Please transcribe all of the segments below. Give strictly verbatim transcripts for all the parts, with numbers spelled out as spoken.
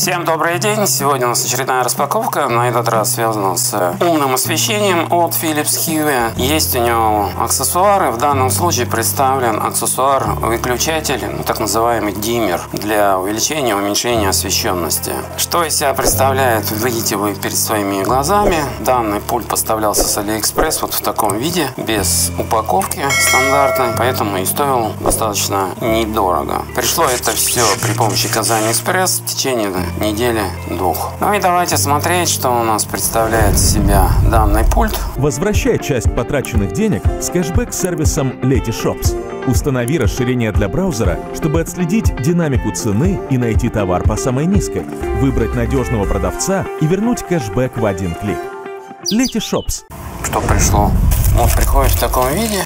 Всем добрый день! Сегодня у нас очередная распаковка, на этот раз связана с умным освещением от Philips Hue. Есть у него аксессуары, в данном случае представлен аксессуар-выключатель, ну, так называемый диммер, для увеличения и уменьшения освещенности. Что из себя представляет, видите вы перед своими глазами. Данный пульт поставлялся с AliExpress вот в таком виде, без упаковки стандартной, поэтому и стоил достаточно недорого. Пришло это все при помощи Казань Экспресс в течение недели-двух. Ну и давайте смотреть, что у нас представляет из себя данный пульт. Возвращай часть потраченных денег с кэшбэк-сервисом Letyshops. Установи расширение для браузера, чтобы отследить динамику цены и найти товар по самой низкой, выбрать надежного продавца и вернуть кэшбэк в один клик. Letyshops. Что пришло? Вот приходит в таком виде.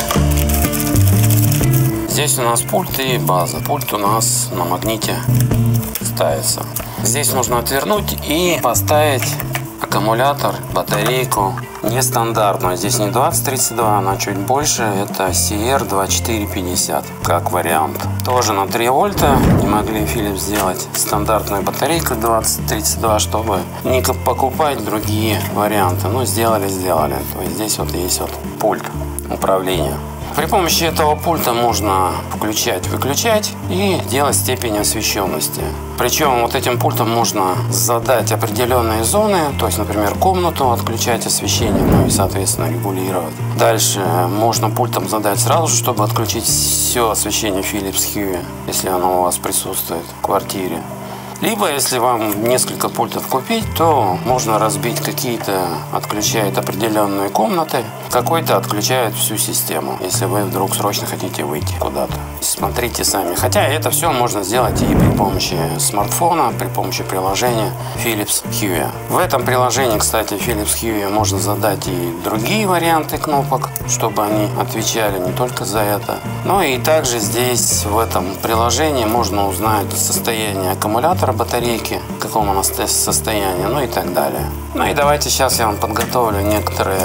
Здесь у нас пульт и база. Пульт у нас на магните ставится. Здесь нужно отвернуть и поставить аккумулятор, батарейку нестандартную. Здесь не двадцать тридцать два, она чуть больше. Это си эр двадцать четыре пятьдесят как вариант. Тоже на три вольта. Не могли Philips сделать стандартную батарейку двадцать тридцать два, чтобы не покупать другие варианты. Ну, сделали, сделали. То есть здесь вот есть вот пульт управления. При помощи этого пульта можно включать, выключать и делать степень освещенности. Причем вот этим пультом можно задать определенные зоны, то есть, например, комнату отключать освещение, ну и, соответственно, регулировать. Дальше можно пультом задать сразу же, чтобы отключить все освещение Philips Hue, если оно у вас присутствует в квартире. Либо, если вам несколько пультов купить, то можно разбить. Какие-то отключают определенные комнаты, какой-то отключает всю систему, если вы вдруг срочно хотите выйти куда-то. Смотрите сами. Хотя это все можно сделать и при помощи смартфона, при помощи приложения Philips Hue. В этом приложении, кстати, Philips Hue можно задать и другие варианты кнопок, чтобы они отвечали не только за это. Но и также здесь, в этом приложении, можно узнать состояние аккумулятора, батарейки, в каком она состоянии, ну и так далее. Ну и давайте сейчас я вам подготовлю некоторые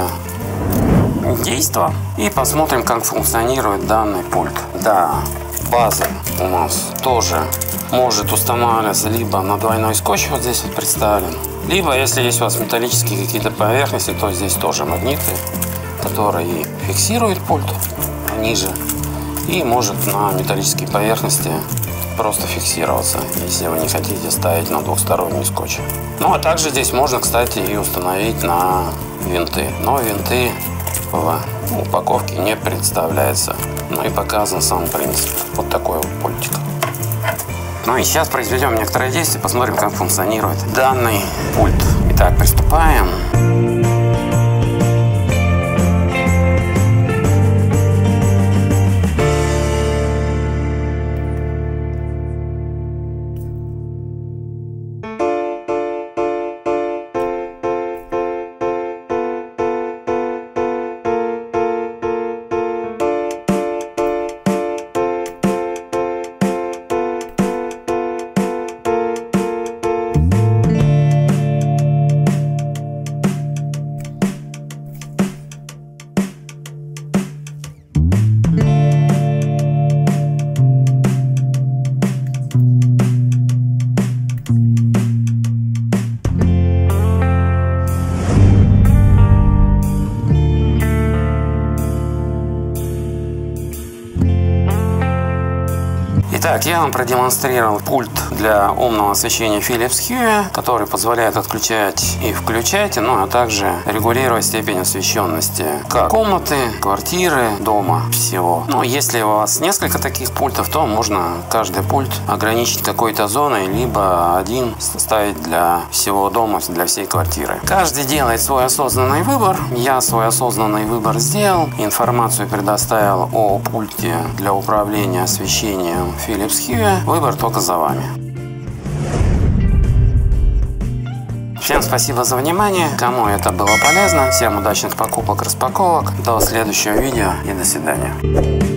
действия и посмотрим, как функционирует данный пульт. Да, база у нас тоже может устанавливаться либо на двойной скотч, вот здесь вот представлен, либо, если есть у вас металлические какие-то поверхности, то здесь тоже магниты, которые фиксируют пульт ниже и может на металлические поверхности просто фиксироваться, если вы не хотите ставить на двухсторонний скотч. Ну а также здесь можно, кстати, и установить на винты, но винты в упаковке не представляется. Ну и показан сам принцип. Вот такой вот пультик. Ну и сейчас произведем некоторые действия, посмотрим, как функционирует данный пульт. Итак, приступаем. Итак, я вам продемонстрировал пульт для умного освещения Philips Hue, который позволяет отключать и включать, ну а также регулировать степень освещенности как комнаты, квартиры, дома, всего. Но если у вас несколько таких пультов, то можно каждый пульт ограничить какой-то зоной, либо один ставить для всего дома, для всей квартиры. Каждый делает свой осознанный выбор. Я свой осознанный выбор сделал. Информацию предоставил о пульте для управления освещением Philips Hue. Выбор только за вами. Всем спасибо за внимание. Кому это было полезно, всем удачных покупок, распаковок. До следующего видео и до свидания.